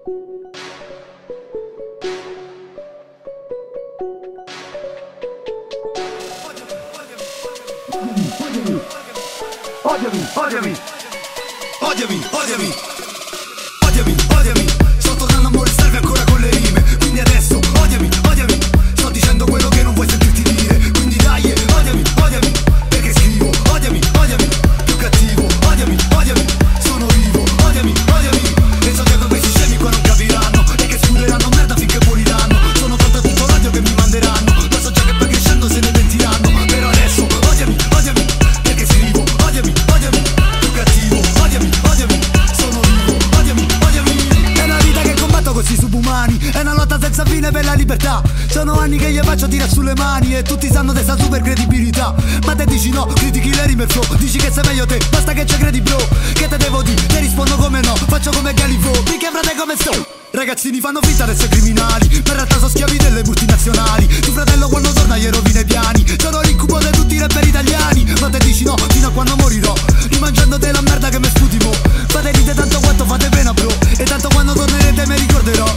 Odiami, sto tornando a molestarvi ancora con le rime. Quindi adesso odiami, sto dicendo quello che non vuoi sentirti dire. Quindi dai, odiami, perché scrivo. Odiami, più cattivo. Odiami, sono vivo. Odiami, e so che questi scemi qua non capiranno e che spuderanno merda finché moriranno. Sono pronto a tutto l'odio che mi manderanno. Lo so già che poi crescendo se ne pentiranno. Però adesso odiami, perché scrivo. Odiami, più cattivo. Odiami, sono vivo. Odiami. È una vita che combatto così subumani. È una lotta senza fine per la libertà. Sono anni che gli faccio tirare sulle mani e tutti sanno di sta super credibilità. Ma te dici no, critichi le rime e flow. Dici che sei meglio te, basta che ci credi bro. Che te devo dire? Te rispondo come no. Faccio come Galifo, minchia frate come sto. Ragazzini fanno finta di essere criminali, ma in realtà sono schiavi delle multinazionali. Tu fratello quando torna gli rovina i piani. Sono l'incubo di tutti i rapper italiani. Ma te dici no, fino a quando morirò, rimangiandote la merda che mi sputi mo. Fate ride tanto quanto fate pena bro, e tanto quando tornerete mi ricorderò.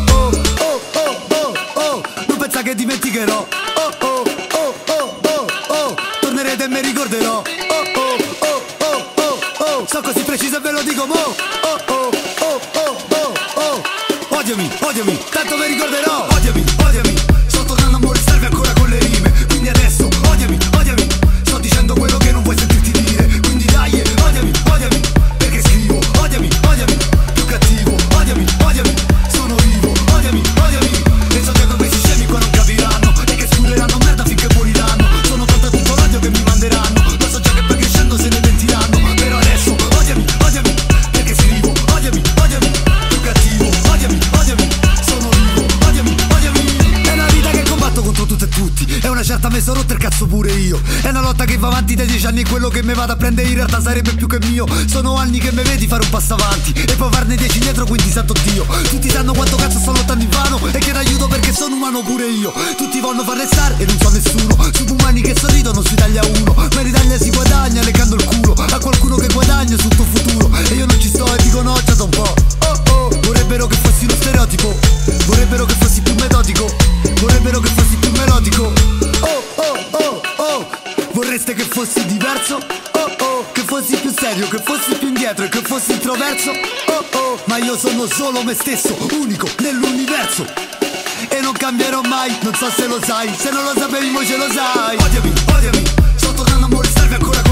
Non pensa che dimenticherò. Tornerete e mi ricorderò. So così preciso e ve lo dico mo. Odiami, tanto vi ricorderò. Odiami, sto tornando a molestarvi ancora con le rime. Quindi adesso odiami, sto dicendo quello che non vuoi sentirti dire. Quindi dai, odiami, perché scrivo. Odiami, più cattivo. Odiami, sono vivo. Odiami, e so che questi scemi qua non capiranno e che spuderanno merda finché moriranno. Sono pronto a tutto l'odio che mi manderanno. Lo so già che poi crescendo se ne pentiranno. Però adesso odiami, perché scrivo. Odiami, più cattivo. Odiami, sono vivo. Odiami. È una vita che combatto contro tutto e tutti. È una certa me sono rotto il cazzo pure io. È una lotta che va avanti dai 10 anni e quello che me vado a prendere in realtà sarebbe più che mio. Sono anni che me vedi fare un passo avanti e poi farne 10 indietro, quindi santo Dio. Tutti sanno quanto cazzo sto lottando in vano e chiedo aiuto perché sono umano pure io. Tutti vogliono farne stare e non so nessuno. Subumani che sorridono su Italia 1, ma in Italia si guadagna leccando il culo a qualcuno che guadagna sul tuo futuro. E io non ci sto e dico no già da un po'. Vorrebbero che fossi uno stereotipo, vorrebbero che fossi più metodico, vorrebbero che fossi più melodico. Vorreste che fossi diverso? Che fossi più serio, che fossi più indietro e che fossi introverso? Ma io sono solo me stesso, unico nell'universo, e non cambierò mai, non so se lo sai. Se non lo sapevi mo ce lo sai. Odiami, sto tornando a molestarvi ancora